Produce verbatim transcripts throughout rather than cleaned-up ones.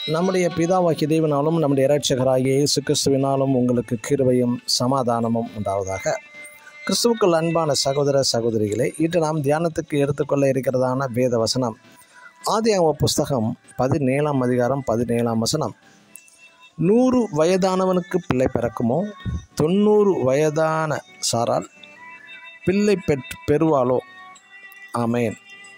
நம்முடைய பிதாவாகிய தேவனாலும் நம்முடைய இரட்சகராகிய இயேசு கிறிஸ்துவினாலும் உங்களுக்கு கிருபையும் சமாதானமும் உண்டாவதாக. கிறிஸ்துவுக்குள் அன்பான சகோதர சகோதரிகளே, இன்று நாம் தியானத்துக்கு எடுத்துக்கொள்ள இருக்கிறதான வேத வசனம் ஆதியாகம புஸ்தகம் பதினேழாம் அதிகாரம் பதினேழாம் வசனம். நூறு வயதானவனுக்கு பிள்ளை பிறக்குமோ, தொண்ணூறு வயதான சாரால் பிள்ளை பெற் பெறுவாளோ? ஆமேன்.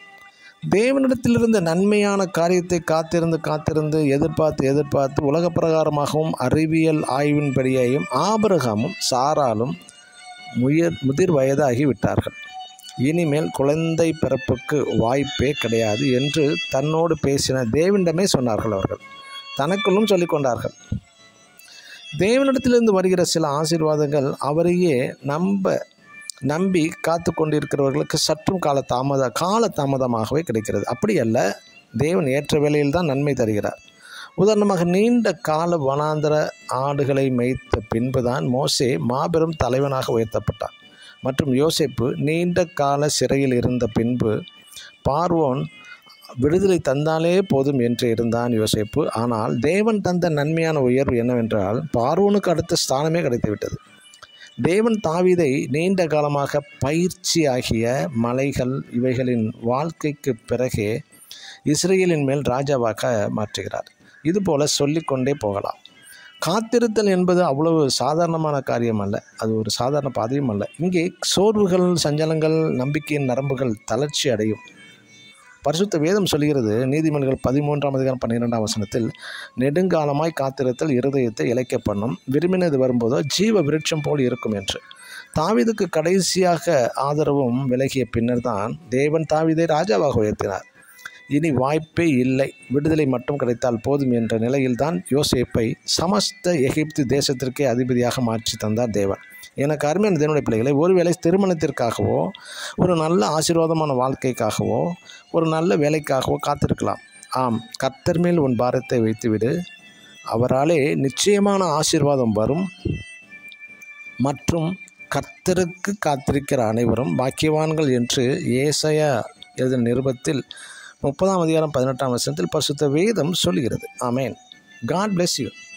தேவனிடத்திலிருந்து நன்மையான காரியத்தை காத்திருந்து காத்திருந்து எதிர்பார்த்து எதிர்பார்த்து உலக பிரகாரமாகவும் அறிவியல் ஆய்வின்படியையும் ஆபிரகாமும் சாராலும் முயர் முதிர் வயதாகி விட்டார்கள். இனிமேல் குழந்தை பிறப்புக்கு வாய்ப்பே கிடையாது என்று தன்னோடு பேசின தேவனிடமே சொன்னார்கள். அவர்கள் தனக்குள்ளும் சொல்லிக்கொண்டார்கள். தேவனிடத்திலிருந்து வருகிற சில ஆசீர்வாதங்கள் அவரையே நம்ப நம்பி காத்து கொண்டிருக்கிறவர்களுக்கு சற்றும் கால தாமத கால தாமதமாகவே கிடைக்கிறது. அப்படி அல்ல, தேவன் ஏற்ற வேளையில் தான் நன்மை தருகிறார். உதாரணமாக, நீண்ட கால வனாந்தர ஆடுகளை மேய்த்த பின்புதான் மோசே மாபெரும் தலைவனாக உயர்த்தப்பட்டார். மற்றும் யோசேப்பு நீண்ட கால சிறையில் இருந்த பின்பு பார்வோன் விடுதலை தந்தாலே போதும் என்று இருந்தான் யோசேப்பு. ஆனால் தேவன் தந்த நன்மையான உயர்வு என்னவென்றால், பார்வோனுக்கு அடுத்த ஸ்தானமே கிடைத்துவிட்டது. தேவன் தாவீதை நீண்ட காலமாக பயிற்சி ஆகிய மலைகள் இவைகளின் வாழ்க்கைக்கு பிறகே இஸ்ரேலின் மேல் ராஜாவாக மாற்றுகிறார். இதுபோல சொல்லிக்கொண்டே போகலாம். காத்திருத்தல் என்பது அவ்வளவு சாதாரணமான காரியம் அல்ல. அது ஒரு சாதாரண பாதையும் அல்ல. இங்கே சோர்வுகள், சஞ்சலங்கள், நம்பிக்கையின் நரம்புகள் தளர்ச்சி அடையும். பரிசுத்த வேதம் சொல்கிறது, நீதிமொழிகள் பதிமூன்றாம் அதிகாரம் பன்னிரெண்டாம் வசனத்தில், நெடுங்காலமாய் காத்திருத்தல் இருதயத்தை இளைக்க பண்ணும், விரும்பினது வரும்போதோ ஜீவ விருட்சம் போல் இருக்கும் என்று. தாவீதுக்கு கடைசியாக ஆதரவும் விலகிய பின்னர் தான் தேவன் தாவீதை ராஜாவாக உயர்த்தினார். இனி வாய்ப்பே இல்லை, விடுதலை மட்டும் கிடைத்தால் போதும் என்ற நிலையில்தான் யோசேப்பை சமஸ்த எகிப்து தேசத்திற்கே அதிபதியாக மாற்றி தந்தார் தேவன். எனக்கு அருமையான தேவனுடைய பிள்ளைகளை, ஒருவேளை திருமணத்திற்காகவோ ஒரு நல்ல ஆசீர்வாதமான வாழ்க்கைக்காகவோ ஒரு நல்ல வேலைக்காகவோ காத்திருக்கலாம். ஆம், கர்த்தர் மேல் உன் பாரத்தை வைத்துவிடு, அவராலே நிச்சயமான ஆசீர்வாதம் வரும். மற்றும் கர்த்தருக்கு காத்திருக்கிற அனைவரும் பாக்கியவான்கள் என்று ஏசாயா எழுதின நிருபத்தில் முப்பதாம் அதிகாரம் பதினெட்டாம் வசனத்தில் பரிசுத்த வேதம் சொல்கிறது. ஆமேன். God bless you.